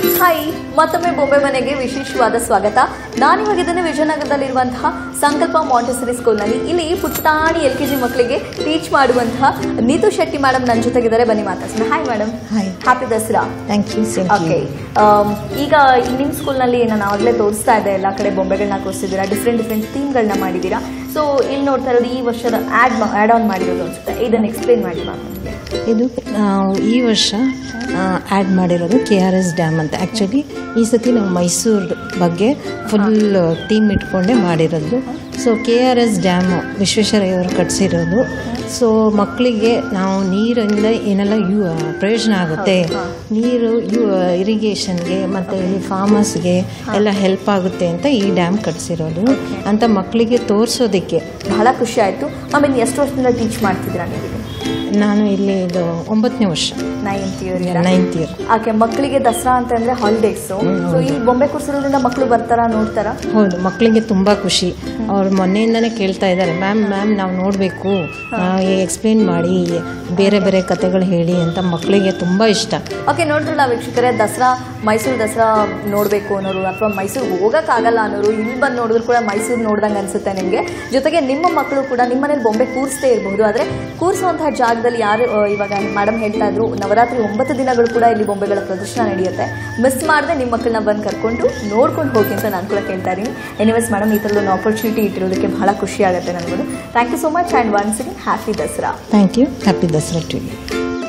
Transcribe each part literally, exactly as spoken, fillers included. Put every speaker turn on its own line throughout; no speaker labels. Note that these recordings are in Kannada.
ಹಾಯ್, ಮತ್ತೊಮ್ಮೆ ಬೊಂಬೆ ಮನೆಗೆ ವಿಶೇಷವಾದ ಸ್ವಾಗತ. ನಾನಿವಾಗಿದ್ದೇನೆ ವಿಜಯನಗರದಲ್ಲಿರುವಂತಹ ಸಂಕಲ್ಪ ಮಾಂಟೆಸರಿ ಸ್ಕೂಲ್ನಲ್ಲಿ. ಇಲ್ಲಿ ಪುಟ್ಟಾಣಿ ಎಲ್ ಕೆ ಜಿ ಮಕ್ಕಳಿಗೆ ಟೀಚ್ ಮಾಡುವಂತಹ ನೀತು ಶೆಟ್ಟಿ ಮೇಡಮ್ ನನ್ನ ಜೊತೆಗಿದ್ದಾರೆ. ಬನ್ನಿ ಮಾತಾಡ್ಸೋಣ. Hi madam.
Hi.
Happy Dasara.
Thank you.
Okay, ಈಗ ನಿಮ್ಮ ಸ್ಕೂಲ್ನಲ್ಲಿ ನಾನು ಆಗಲೇ ತೋರಿಸ್ತಾ ಇದ್ದೆ, ಎಲ್ಲ ಕಡೆ ಬೊಂಬೆಗಳನ್ನ ಕೂರಿಸಿದ್ದೀರಾ, ಡಿಫ್ರೆಂಟ್ ಡಿಫ್ರೆಂಟ್ ಥೀಮ್ಗಳನ್ನ ಮಾಡಿದ್ದೀರಾ. ಸೊ ಇಲ್ಲಿ ನೋಡ್ತಾ ಇರೋದು ಈ ವರ್ಷದ ಆ್ಯಡ್ ಆ್ಯಡ್ ಆನ್ ಮಾಡಿರೋದು ಅನ್ಸುತ್ತೆ. ಇದನ್ನು ಎಕ್ಸ್ಪ್ಲೇನ್ ಮಾಡಿ ಮ್ಯಾಮ್.
ಇದು ನಾವು ಈ ವರ್ಷ ಆ್ಯಡ್ ಮಾಡಿರೋದು ಕೆ ಆರ್ ಎಸ್ ಡ್ಯಾಮ್ ಅಂತ. ಆ್ಯಕ್ಚುಲಿ ಈ ಸತಿ ನಾವು ಮೈಸೂರು ಬಗ್ಗೆ ಫುಲ್ ಥೀಮ್ ಇಟ್ಕೊಂಡೇ ಮಾಡಿರೋದು. So K R S dam ವಿಶ್ವೇಶ್ವರಯ್ಯವರು ಕಟ್ಸಿರೋದು. ಸೊ ಮಕ್ಕಳಿಗೆ ನಾವು ನೀರಿಂದ ಏನೆಲ್ಲ ಯೂ ಪ್ರಯೋಜನ ಆಗುತ್ತೆ, ನೀರು ಯೂ ಇರಿಗೇಷನ್ಗೆ ಮತ್ತು ಈ ಫಾರ್ಮರ್ಸ್ಗೆ ಎಲ್ಲ ಹೆಲ್ಪ್ ಆಗುತ್ತೆ ಅಂತ ಈ ಡ್ಯಾಮ್ ಕಟ್ಸಿರೋದು ಅಂತ ಮಕ್ಕಳಿಗೆ ತೋರಿಸೋದಕ್ಕೆ
ಬಹಳ ಖುಷಿ ಆಯಿತು. ಆಮೇಲೆ ಎಷ್ಟು ವರ್ಷದಿಂದ ಟೀಚ್ ಮಾಡ್ತಿದ್ದೀರಾ ನೀವು?
ನಾನು ಇಲ್ಲಿ ಇದು ಒಂಬತ್ತನೇ ವರ್ಷ,
ninth year.
Ninth year.
Okay, ಮಕ್ಕಳಿಗೆ ದಸರಾ ಅಂತಂದ್ರೆ ಹಾಲಿಡೇಸು. ಸೊ ಈ ಬೊಂಬೆ ಕೂರಿಸೋದ್ರಿಂದ ಮಕ್ಕಳು ಬರ್ತಾರಾ, ನೋಡ್ತಾರಾ?
ಹೌದು, ಮಕ್ಕಳಿಗೆ ತುಂಬ ಖುಷಿ. ಅವ್ರು ಮೊನ್ನೆಯಿಂದನೇ ಕೇಳ್ತಾ ಇದ್ದಾರೆ, ಮ್ಯಾಮ್ ಮ್ಯಾಮ್ ನಾವು ನೋಡಬೇಕು, ಎಕ್ಸ್ಪ್ಲೇನ್ ಮಾಡಿ, ಬೇರೆ ಬೇರೆ ಕತೆಗಳು ಹೇಳಿ ಅಂತ ಮಕ್ಕಳಿಗೆ ತುಂಬ ಇಷ್ಟ.
ಓಕೆ, ನೋಡಿದ್ರಲ್ಲ ವೀಕ್ಷಕರೇ, ದಸರಾ ಮೈಸೂರು ದಸರಾ ನೋಡಬೇಕು ಅನ್ನೋರು ಅಥವಾ ಮೈಸೂರಿಗೆ ಹೋಗೋಕ್ಕಾಗಲ್ಲ ಅನ್ನೋರು ಇಲ್ಲಿ ಬಂದು ನೋಡಿದ್ರು ಕೂಡ ಮೈಸೂರು ನೋಡ್ದಂಗೆ ಅನಿಸುತ್ತೆ ನಿಮಗೆ. ಜೊತೆಗೆ ನಿಮ್ಮ ಮಕ್ಕಳು ಕೂಡ ನಿಮ್ಮ ಮನೇಲಿ ಬೊಂಬೆ ಕೂರಿಸ್ತೇ ಇರಬಹುದು. ಆದರೆ ಕೂರಿಸುವಂತಹ ಜಾಗದಲ್ಲಿ ಯಾರು ಇವಾಗ ಮೇಡಮ್ ಹೇಳ್ತಾ ಇದ್ರು, ನವರಾತ್ರಿ ಒಂಬತ್ತು ದಿನಗಳು ಕೂಡ ಇಲ್ಲಿ ಬೊಂಬೆಗಳ ಪ್ರದರ್ಶನ ನಡೆಯುತ್ತೆ. ಮಿಸ್ ಮಾಡದೆ ನಿಮ್ಮ ಮಕ್ಕಳನ್ನ ಬಂದು ಕರ್ಕೊಂಡು ನೋಡ್ಕೊಂಡು ಹೋಗಿ ಅಂತ ನಾನು ಕೂಡ ಕೇಳ್ತಾ ಇದ್ದೀನಿ. ಎನಿವೇಸ್ ಮೇಡಮ್, ಈ ಥರದೊಂದು ಆಪರ್ಚುನಿಟಿ ಇಟ್ಟಿರೋದಕ್ಕೆ ಬಹಳ ಖುಷಿ ಆಗುತ್ತೆ ನನಗೂ. Thank you so much and once again happy Dasara.
Thank you. Happy Dasara to you.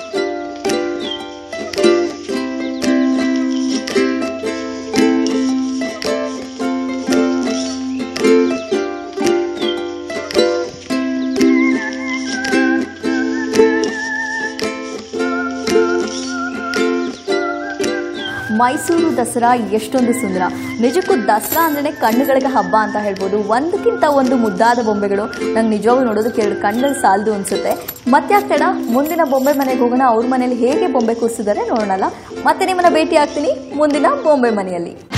Mysuru Dasara ಎಷ್ಟೊಂದು ಸುಂದರ. ನಿಜಕ್ಕೂ ದಸರಾ ಅಂದ್ರೆ ಕಣ್ಣುಗಳಿಗೆ ಹಬ್ಬ ಅಂತ ಹೇಳ್ಬೋದು. ಒಂದಕ್ಕಿಂತ ಒಂದು ಮುದ್ದಾದ ಬೊಂಬೆಗಳು ನಂಗೆ ನಿಜವಾಗ್ಲೂ ನೋಡೋದಕ್ಕೆ ಎರಡು ಕಣ್ಣಲ್ಲಿ ಸಾಲದು ಅನ್ಸುತ್ತೆ. ಮತ್ತೆ ಆಗ್ತೇಡ ಮುಂದಿನ ಬೊಂಬೆ ಮನೆಗೆ ಹೋಗೋಣ. ಅವ್ರ ಮನೇಲಿ ಹೇಗೆ ಬೊಂಬೆ ಕೂರಿಸಿದ್ದಾರೆ ನೋಡೋಣಲ್ಲ. ಮತ್ತೆ ನಿಮ್ಮನ್ನ ಭೇಟಿ ಆಗ್ತೀನಿ ಮುಂದಿನ ಬೊಂಬೆ ಮನೆಯಲ್ಲಿ.